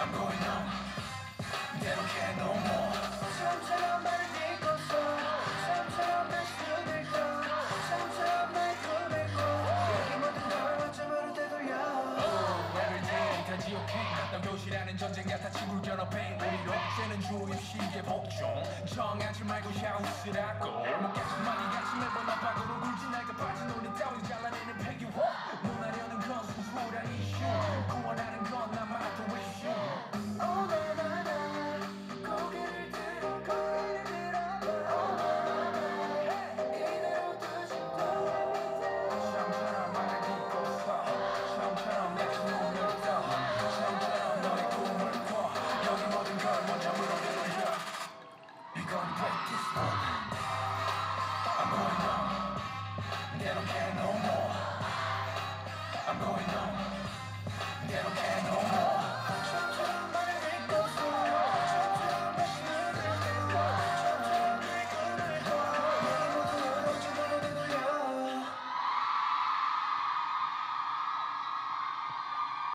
going on They don't care no more 처음처럼 말을 믿고서 처음처럼 날 숨을 꺼 처음처럼 날 꿈을 꿔 여기 모든 널 어쩌면 되돌려 Oh everyday 다 지옥행 난 교실하는 전쟁 같아 친구 결합해 우리로 쟤는 주입식의 복종 정하지 말고 샤우스라고 목까지 많이 같이 매번 엇박으로 굴지 날가 빠진 우리 따위 잘라내는 폐기호